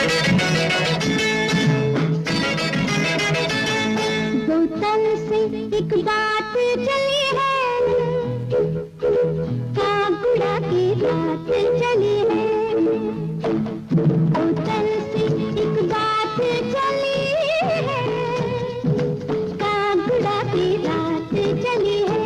बोतल से एक बात चली है, कागुड़ा की रात चली है। बोतल से एक बात चली है, कागुड़ा की रात चली है।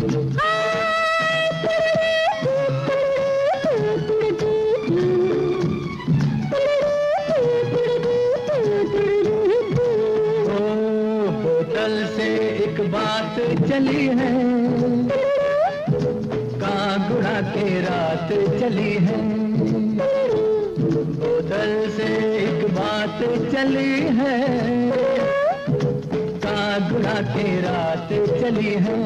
एक बात चली है, कागुड़ा के रात चली है। बोतल से एक बात चली है, कागुड़ा के रात चली है।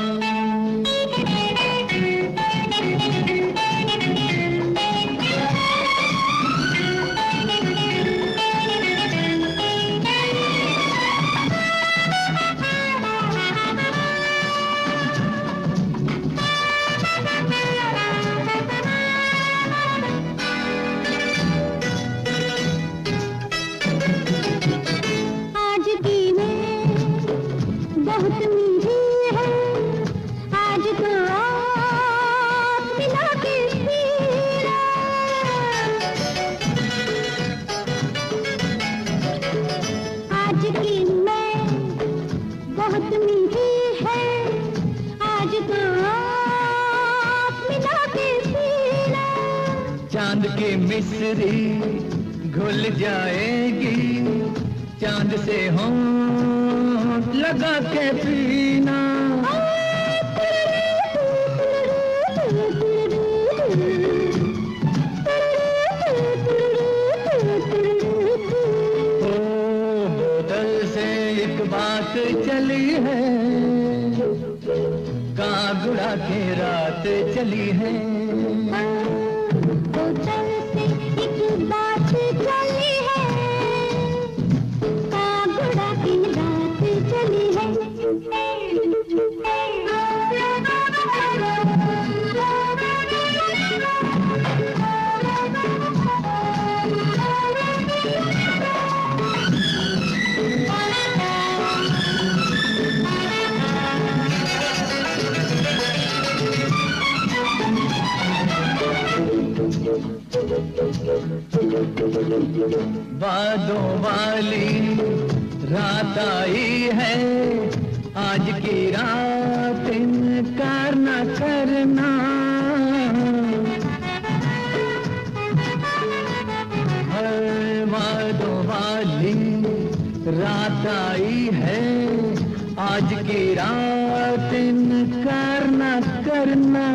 चांद की मिस्री घुल जाएगी, चांद से होंठ लगा के पीना। ओ बोतल से एक बात चली है, कागुड़ा के रात चली है। बोतल से एक बात चली है, कागुड़ा की रात चली है। बादों वाली रात आई है, आज की रात इनकार न करना। बादों वाली रात आई है, आज की रात इनकार न करना।